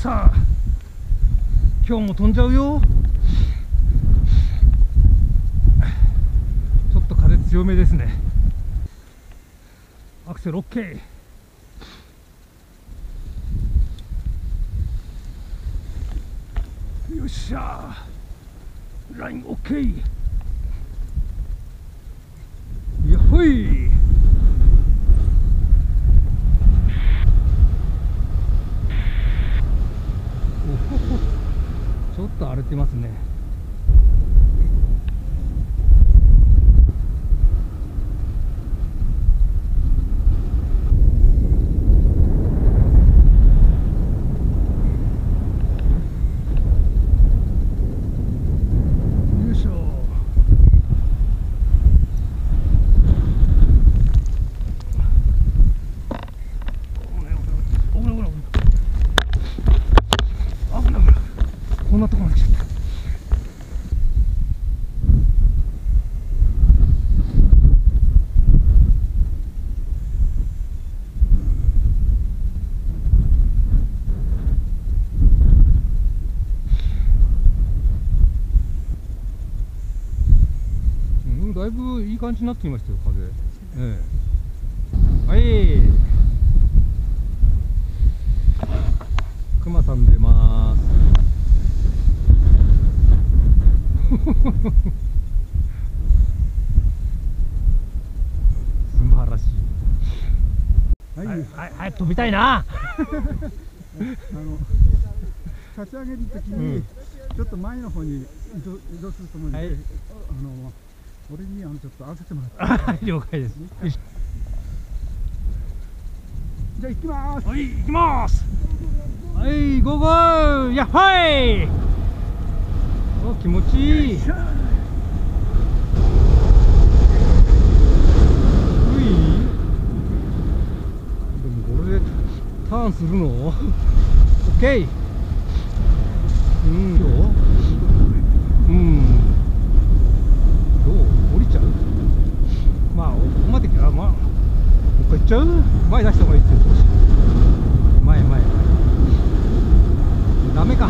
さあ今日も飛んじゃうよ。ちょっと風強めですね。アクセル OK。 よっしゃー、ライン OK。 やっほい。おほほ、ちょっと荒れてますね。こんなところに来ちゃった。だいぶいい感じになってきましたよ、風。はい、クマさん出ます。素晴らしい。はい、早く飛びたいな。 立ち上げるときに、ちょっと前の方に移動すると思うので、俺にちょっと合わせてもらって。 了解です。 じゃあ行きます。 はい、行きます。はい、ゴーゴー、やっはい。お、気持ちいい。うい。でもこれでターンするの？オッケー。うん、どう？うん。どう？降りちゃう？まあ、ここまで来たら、まあ、もう一回行っちゃう？前出した方がいいですよ、少し。前。ダメか。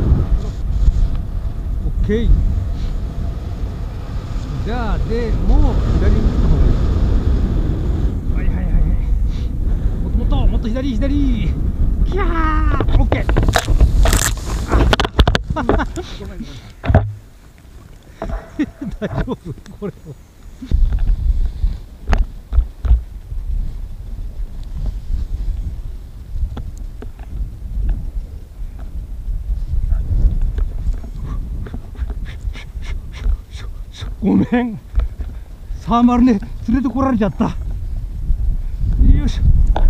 オッケー。じゃあ、でもう左に行った方がいい。はい。もっと左。キャー。オッケー。大丈夫？これを。ごめん、サーマルね、連れてこられちゃった。よいしょ。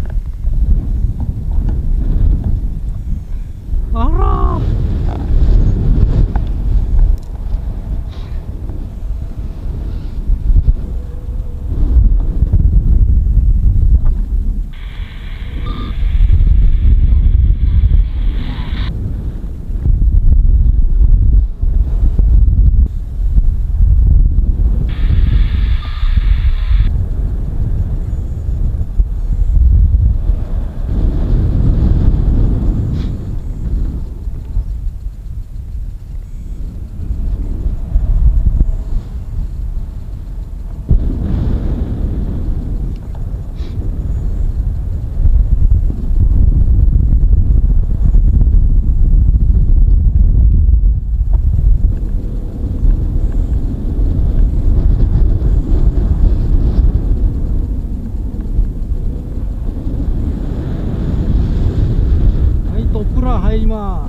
あらー。入ります。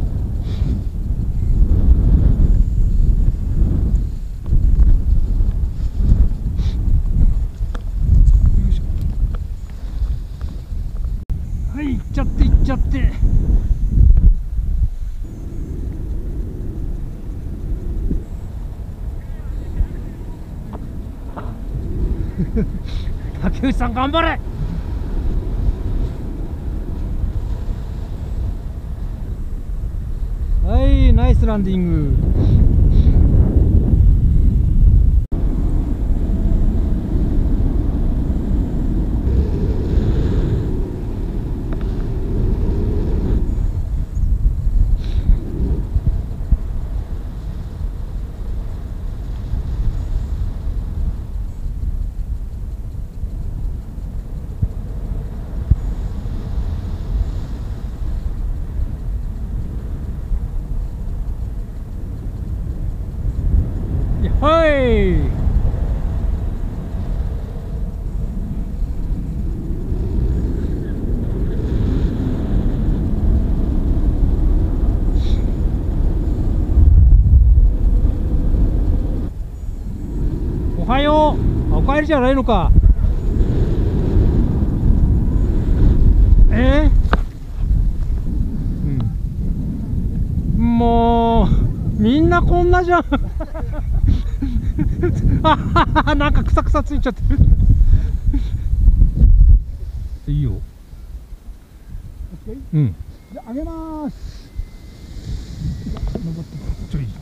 よいしょ。はい、行っちゃって竹内さん頑張れ。はい、ナイスランディング。 はい。おはよう。あ、お帰りじゃないのか。もうみんなこんなじゃん。あ、なんかくさくさついちゃってる。いいよ。うん。 じゃあ、上げます。登って。 ちょい、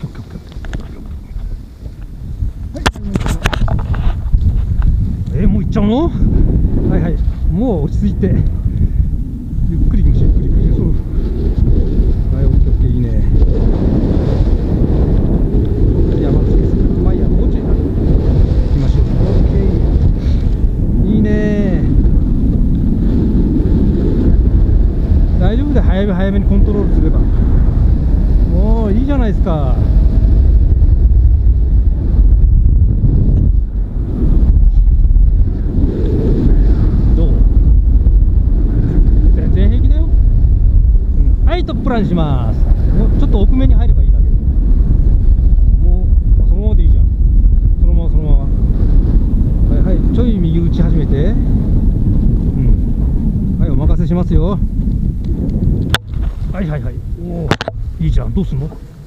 はい、 もう行っちゃうの？はいはい、もう落ち着いて。ゆっくり行きましょう、ゆっくり行きましょう。はい、オッケーオッケー、いいね。山付けする。まあいいや、もうちょい行きましょう。オッケー。いいね。大丈夫で、早め早めにコントロールすれば。おー、いいじゃないですか。プランします。もうちょっと奥目に入ればいいだけ。もうそのままでいいじゃん。そのままそのまま。はいはい、ちょい右打ち始めて。うん。はい、お任せしますよ。はいはいはい。おお、いいじゃん。どうすんの？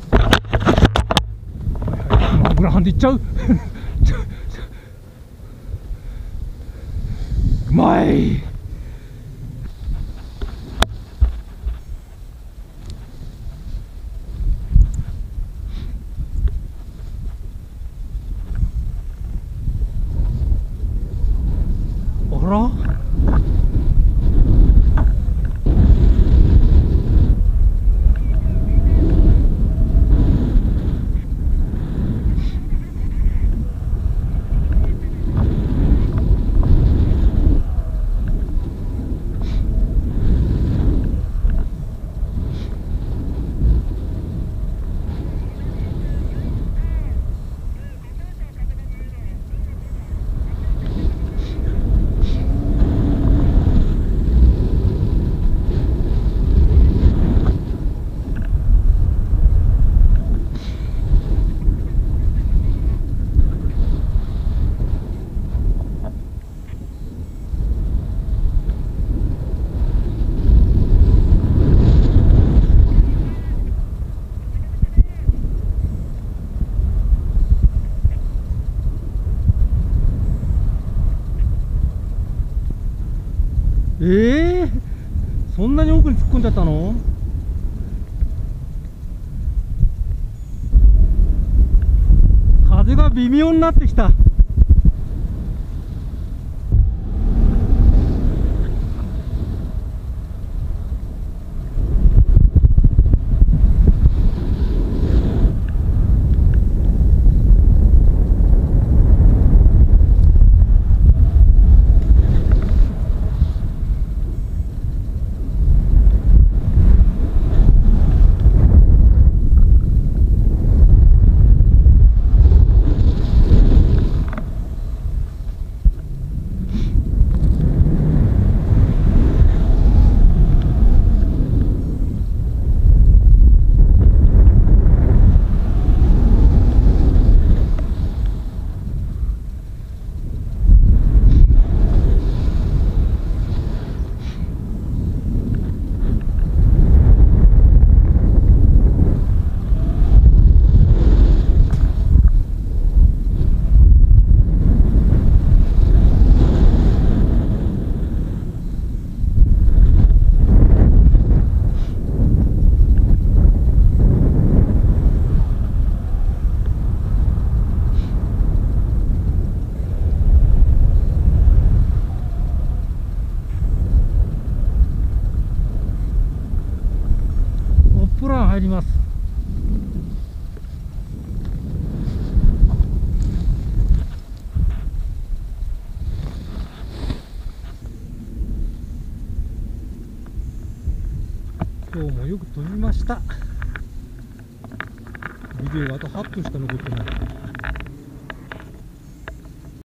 はいはい。今グラハンでいっちゃう。うまい。あら？そんなに奥に突っ込んじゃったの？風が微妙になってきた。プラン入ります。今日もよく飛びました。ビデオがあと8分しか残ってない。